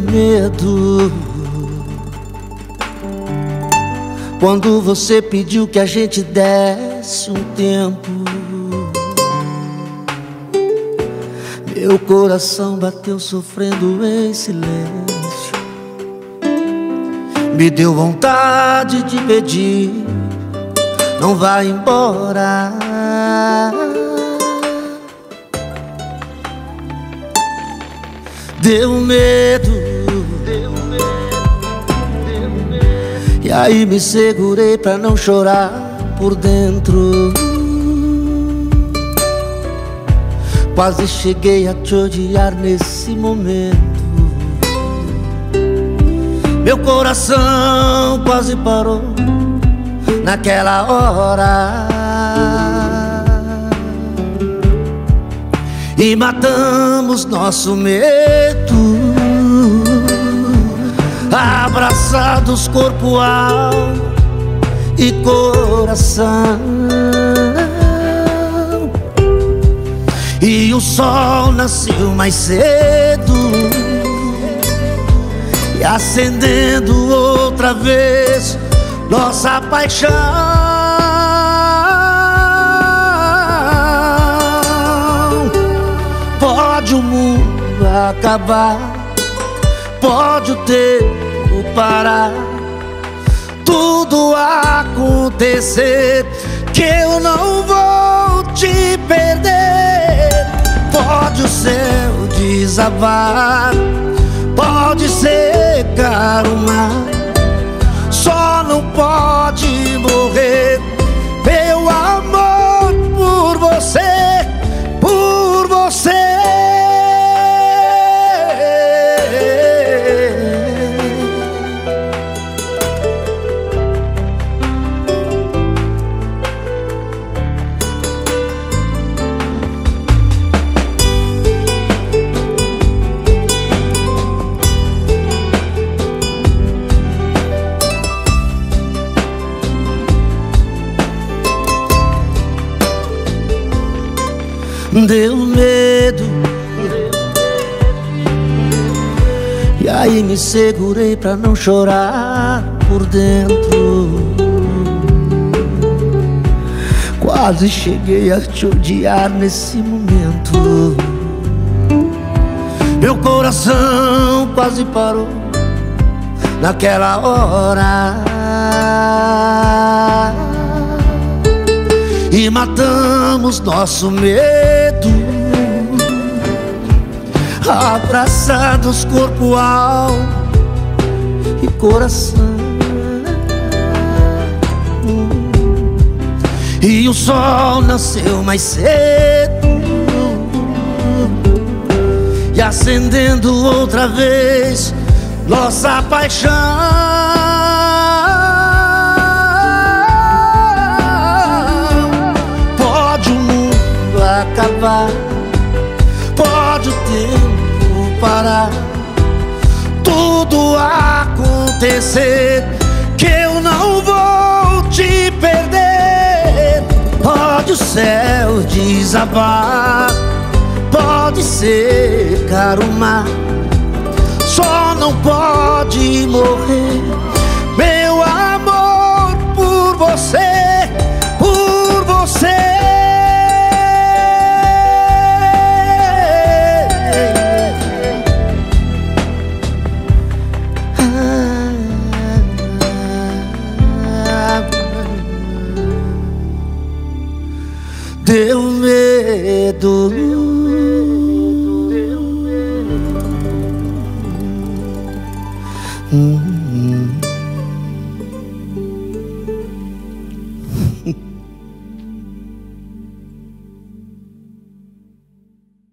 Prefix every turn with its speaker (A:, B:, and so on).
A: medo quando você pediu que a gente desse um tempo. Meu coração bateu sofrendo em silêncio. Me deu vontade de pedir: não vá embora. Deu medo, e aí me segurei pra não chorar por dentro. Quase cheguei a te odiar nesse momento. Meu coração quase parou naquela hora, e matamos nosso medo, abraçados corpo, alma e coração. E o sol nasceu mais cedo, e acendendo outra vez nossa paixão. Pode o mundo acabar, pode o tempo parar, tudo acontecer, que eu não vou te perder. Pode o céu desabar, pode secar o mar, só não pode morrer meu amor por você, por você. Deu medo, e aí me segurei pra não chorar por dentro. Quase cheguei a te odiar nesse momento. Meu coração quase parou naquela hora, e matamos nosso medo, abraçados corpo, alma e coração. E o sol nasceu mais cedo, e acendendo outra vez nossa paixão. Acabar, pode o tempo parar, tudo acontecer, que eu não vou te perder. Pode o céu desabar, pode secar o mar, só não pode morrer meu amor por você, por você. Deu medo, deu medo.